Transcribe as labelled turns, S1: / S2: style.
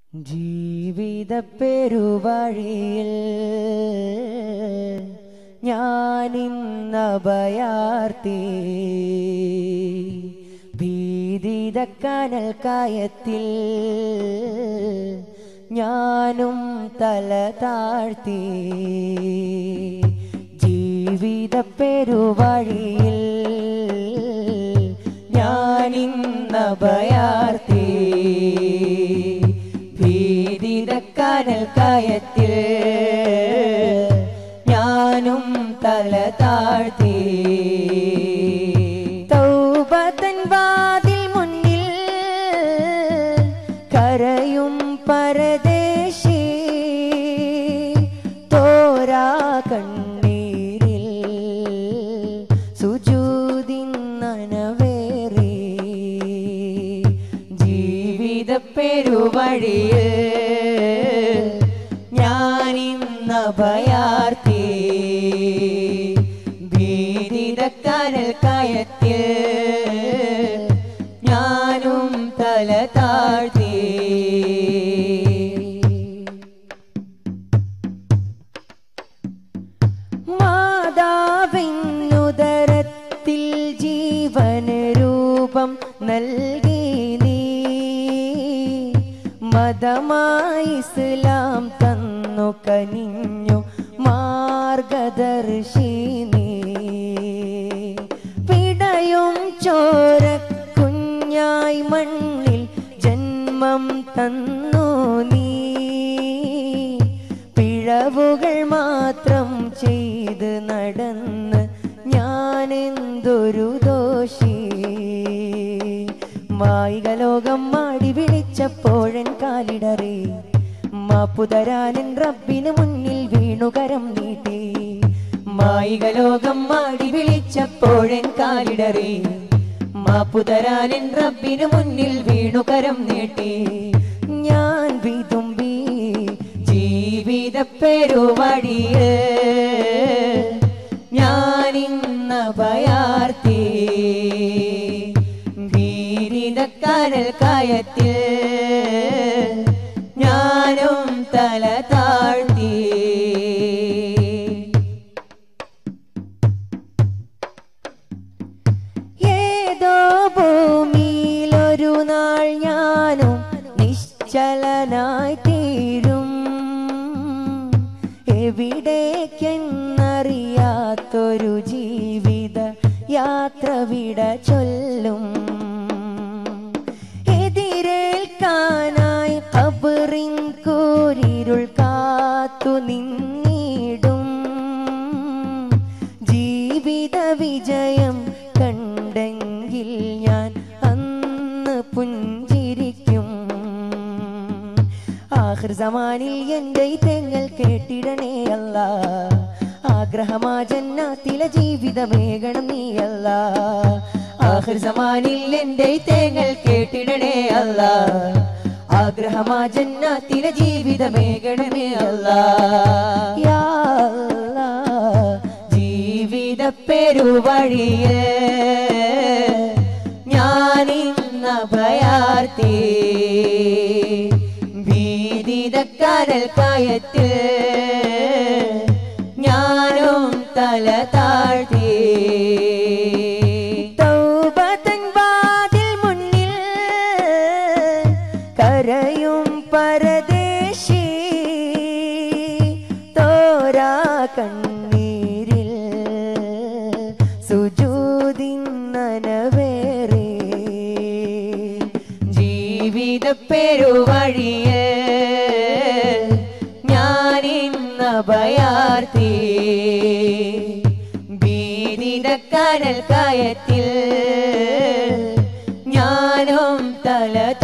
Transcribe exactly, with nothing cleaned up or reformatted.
S1: ജീവിത പെരുവഴിയിൽ ഞാനിന്നഭയാർത്തി ഭീതിത കനൽ കയത്തിൽ ഞാനും തല താഴ്ത്തി ജീവിത പെരുവഴിയിൽ ഞാനിന്നഭയാർത്തി ഭീതിത കനൽ കയത്തിൽ ഞാനും തല താഴ്ത്തി തൗബതൻ വാതിൽ മുന്നിൽ കരയും പരദേശി തോരാ കണ്ണീരിൽ സുജൂദിൻ നനവേറി ജീവിത പെരുവഴിയിൽ ഞാനിന്നഭയാർത്തി ഭീതിത കനൽ കയത്തിൽ ഞാനും തല താഴ്ത്തി മാതാവിനുദരത്തിൽ ജീവന രൂപം നൽകി നീ മതമായി ഇസ്ലാം തന്നു കനിഞ്ഞു മാർഗദർശി നീ പിടയും ചോര കുഞ്ഞായി മണ്ണിൽ ജന്മം തന്നു നീ പിഴവുകൾ മാത്രം ചെയ്ത് നടന്ന് ഞാനെന്തൊരു ദോഷി മായിക ലോകം മാടി വിളിച്ചപ്പോഴൻ കാലിടറി മാപ്പുതരാനൻ റബ്ബിന് മുന്നിൽ വീണുകരം നീട്ടി മായിക ലോകം മാടി വിളിച്ചപ്പോഴൻ കാലിടറി മാപ്പുതരാനൻ റബ്ബിന് മുന്നിൽ വീണുകരം നീട്ടി ഞാൻ വിതുമ്പി ജീവിത പെരുവഴിയിൽ ഞാനിന്നഭയാർത്തി ഭീതിത കനൽ കയത്തിൽ ഞാനും തല താഴ്ത്തി ഏതോ ഭൂമിയിലൊരു നാൾ ഞാനും നിശ്ചലനായി തീരും എവിടേക്കെന്നറിയാത്തൊരു ജീവിത യാത്ര വിട ചൊല്ലും എതിരേൽക്കാനായി ഖബറിൻ കൂരിരുൾ കാത്തു നിന്നിടും ജീവിത വിജയം കണ്ടെങ്കിൽ ഞാൻ അന്ന് പുഞ്ചിരിക്കും ആഖിർ സമാനിൽ എൻ്റെ തെങ്ങൽ കേട്ടിടണേ അല്ലാ ആഗ്രഹമാ ജന്നാത്തിലെ ജീവിതമേകണം നീയല്ല ആഖിർ സമാനിൽ എൻ്റെ തേങ്ങൽ കേട്ടിടണേ അല്ലാ ആഗ്രഹമാ ജന്നാത്തിലെ ജീവിതമേകണമേ അല്ലാ യാ അല്ലാ ജീവിത പെരുവഴിയിൽ ഞാനിന്നഭയാർത്തി ഭീതിത കനൽ കയത്തിൽ ഞാനും തല താഴ്ത്തി തൗബതൻ വാതിൽ മുന്നിൽ കരയും പരദേശി തോരാ കണ്ണീരിൽ സുജൂദിൻ നനവേറി ജീവിത പെരുവഴിയിൽ ഞാനിന്നഭയാർത്തി ഭീതിത കനൽ കയത്തിൽ ഞാനും തല